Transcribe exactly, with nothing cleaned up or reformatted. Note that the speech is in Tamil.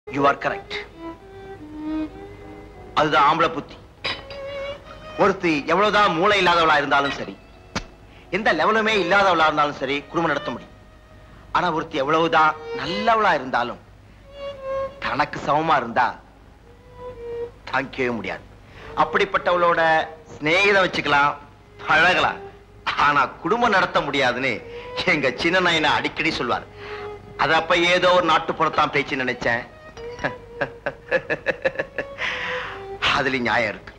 You are correct. அதுதான் ஆம்பளை புத்தி. ஒருத்தி எவ்வளவுதான் மூளை இல்லாதவளா இருந்தாலும் சரி, எந்த லெவலுமே இல்லாதவளா இருந்தாலும் சரி குடும்பம் நடத்த முடியும். ஆனா ஒருத்தி எவ்வளவுதான் நல்லவளா இருந்தாலும் தனக்கு சமமா இருந்தா தாங்கிக்கவே முடியாது. அப்படிப்பட்டவளோட சிநேகிதம் வச்சுக்கலாம், பழகலாம். ஆனா குடும்பம் நடத்த முடியாதுன்னு எங்க சின்ன நாயனை அடிக்கடி சொல்வார். அது அப்ப ஏதோ ஒரு நாட்டுப்புறத்தான் பேச்சு நினைச்சேன். அதுல நியாயம் இருக்கு.